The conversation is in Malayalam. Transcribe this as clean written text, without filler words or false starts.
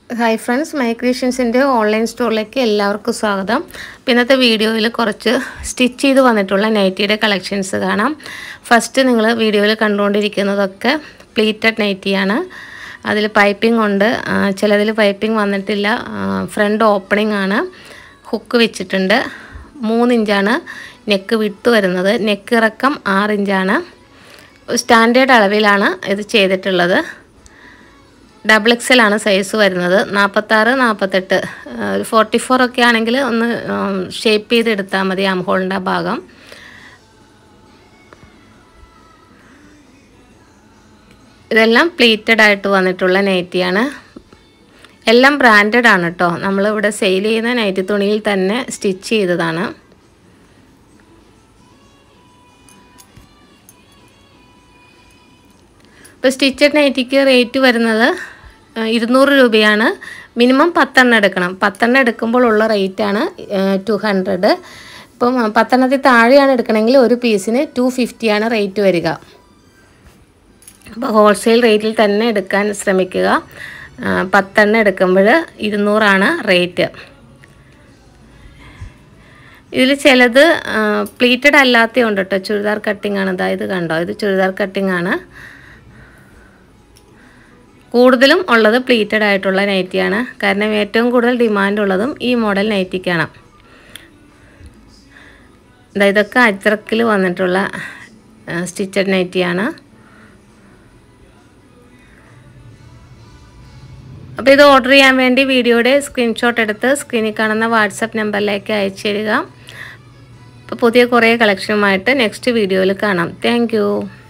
ഹായ് ഫ്രണ്ട്സ്, മൈ ക്രിയേഷൻസിൻ്റെ ഓൺലൈൻ സ്റ്റോറിലേക്ക് എല്ലാവർക്കും സ്വാഗതം. ഇന്നത്തെ വീഡിയോയിൽ കുറച്ച് സ്റ്റിച്ച് ചെയ്ത് വന്നിട്ടുള്ള നൈറ്റിയുടെ കളക്ഷൻസ് കാണാം. ഫസ്റ്റ് നിങ്ങൾ വീഡിയോയിൽ കണ്ടുകൊണ്ടിരിക്കുന്നതൊക്കെ പ്ലീറ്റഡ് നൈറ്റിയാണ്. അതിൽ പൈപ്പിംഗ് ഉണ്ട്, ചിലതിൽ പൈപ്പിംഗ് വന്നിട്ടില്ല. ഫ്രണ്ട് ഓപ്പണിംഗ് ആണ്, ഹുക്ക് വെച്ചിട്ടുണ്ട്. 3 ഇഞ്ചാണ് നെക്ക് വിട്ട് വരുന്നത്. നെക്ക് ഇറക്കം 6 ഇഞ്ചാണ്. സ്റ്റാൻഡേർഡ് അളവിലാണ് ഇത് ചെയ്തിട്ടുള്ളത്. XXL ആണ് സൈസ് വരുന്നത്. 46, 48, 44 ഒക്കെ ആണെങ്കിൽ ഒന്ന് ഷേപ്പ് ചെയ്തെടുത്താൽ മതി ആം ഹോളിൻ്റെ ഭാഗം. ഇതെല്ലാം പ്ലീറ്റഡ് ആയിട്ട് വന്നിട്ടുള്ള നൈറ്റിയാണ്. എല്ലാം ബ്രാൻഡഡ് ആണ് കേട്ടോ. നമ്മളിവിടെ സെയിൽ ചെയ്യുന്ന നൈറ്റി തുണിയിൽ തന്നെ സ്റ്റിച്ച് ചെയ്തതാണ്. ഇപ്പോൾ സ്റ്റിച്ചഡ് നൈറ്റിക്ക് റേറ്റ് വരുന്നത് 200 രൂപയാണ്. മിനിമം 10 എണ്ണം എടുക്കണം. 10 എണ്ണം എടുക്കുമ്പോൾ ഉള്ള റേറ്റാണ് 200. ഇപ്പം 10 എണ്ണത്തിൽ താഴെയാണ് എടുക്കണമെങ്കിൽ ഒരു പീസിന് 250 ആണ് റേറ്റ് വരിക. അപ്പോൾ ഹോൾസെയിൽ റേറ്റിൽ തന്നെ എടുക്കാൻ ശ്രമിക്കുക. 10 എണ്ണം എടുക്കുമ്പോൾ 200 ആണ് റേറ്റ്. ഇതിൽ ചിലത് പ്ലീറ്റഡ് അല്ലാത്തതുണ്ട് കേട്ടോ. ചുരിദാർ കട്ടിംഗ് ആണ്. അതായത് കണ്ടോ, ഇത് ചുരിദാർ കട്ടിംഗ് ആണ്. കൂടുതലും ഉള്ളത് പ്ലീറ്റഡ് ആയിട്ടുള്ള നൈറ്റിയാണ്. കാരണം ഏറ്റവും കൂടുതൽ ഡിമാൻഡ് ഉള്ളതും ഈ മോഡൽ നൈറ്റിക്കാണ്. ഇതൊക്കെ അജ്രക്കിൽ വന്നിട്ടുള്ള സ്റ്റിച്ചഡ് നൈറ്റിയാണ്. അപ്പോൾ ഇത് ഓർഡർ ചെയ്യാൻ വേണ്ടി വീഡിയോയുടെ സ്ക്രീൻഷോട്ട് എടുത്ത് സ്ക്രീനിൽ കാണുന്ന വാട്സപ്പ് നമ്പറിലേക്ക് അയച്ചു തരിക. അപ്പോൾ പുതിയ കുറേ കളക്ഷനുമായിട്ട് നെക്സ്റ്റ് വീഡിയോയിൽ കാണാം. താങ്ക്